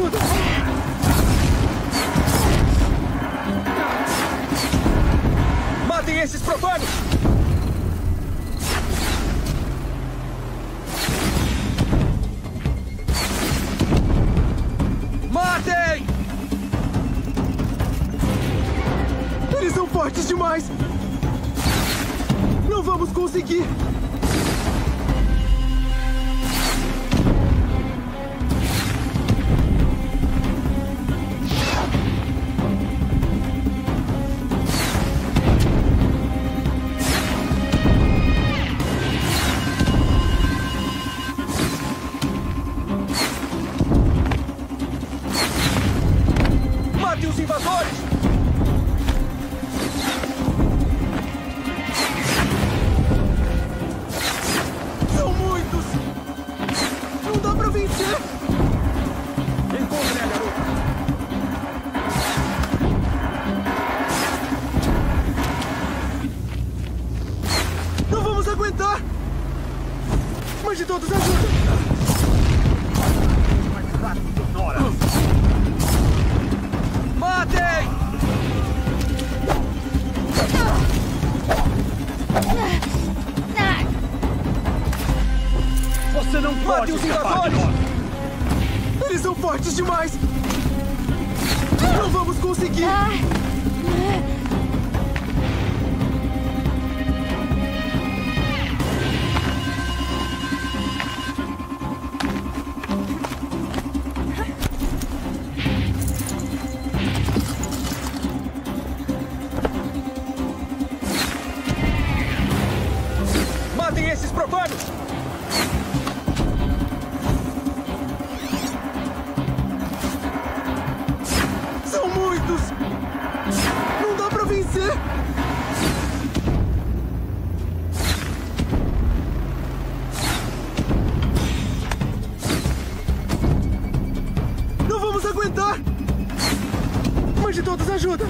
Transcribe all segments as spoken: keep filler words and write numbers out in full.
ajuda! Matem esses profanos! Matem! Eles são fortes demais! Não vamos conseguir! Mate os invasores! São muitos! Não dá pra vencer! Encontre a garota! Não vamos aguentar! Mas de todos ajuda! Matem! Você não pode os escapar de invasores! nós. Eles são fortes demais! Não vamos conseguir! Matem esses profanos! São muitos! Não dá pra vencer! Não vamos aguentar! Mas de todos ajuda!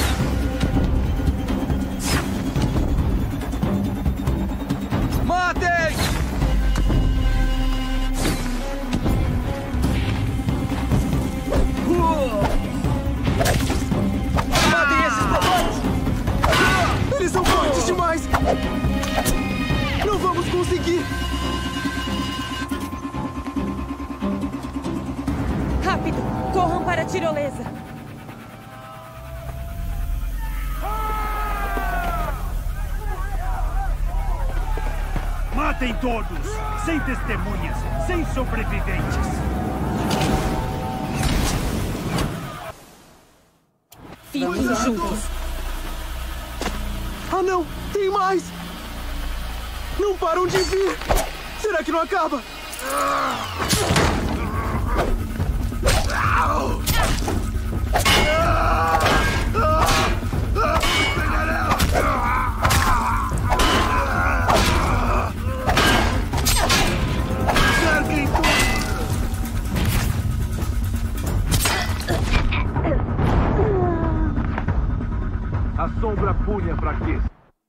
Matem! Matem esses profanos! Eles são fortes demais! Não vamos conseguir! Rápido! Corram para a tirolesa! Matem todos! Sem testemunhas, sem sobreviventes! Fiquem juntos! Ah, não! Tem mais! Não param de vir! Será que não acaba? Cerquem tudo! A sombra pune a fraqueza.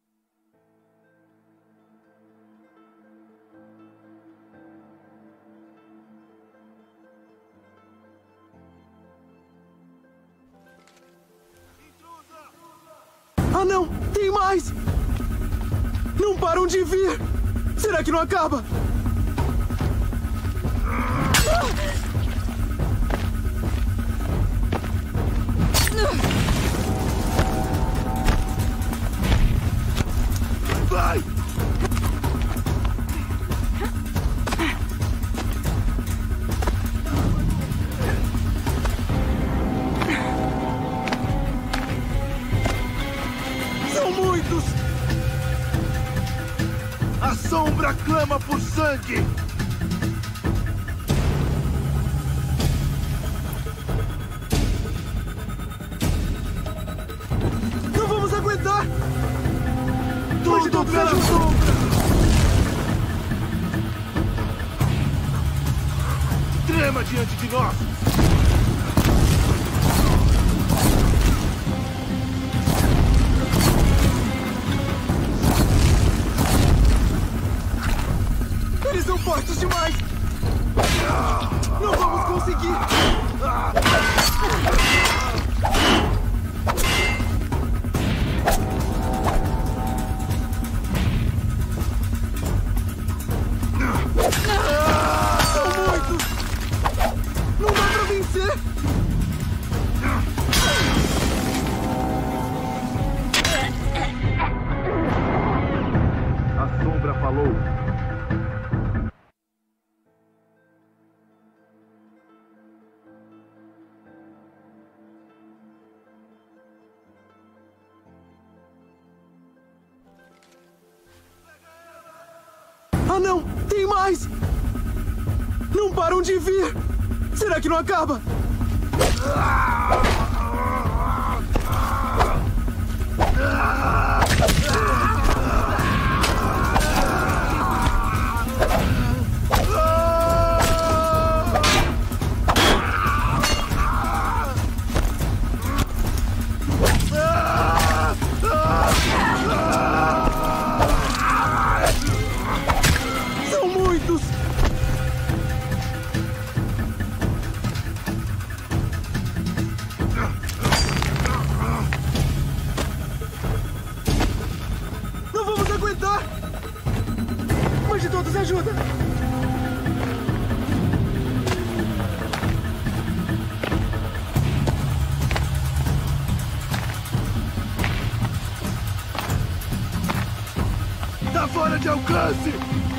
Ah, não! Tem mais! Não param de vir! Será que não acaba? Vai! São muitos! A sombra clama por sangue! Não vamos aguentar! Tudo pela sombra! Trema diante de nós! Eles são fortes demais! Não vamos conseguir! Ah, não! Tem mais! Não param de vir! Será que não acaba? São muitos! Não vamos aguentar! Mas de todos ajuda! Tá fora de alcance!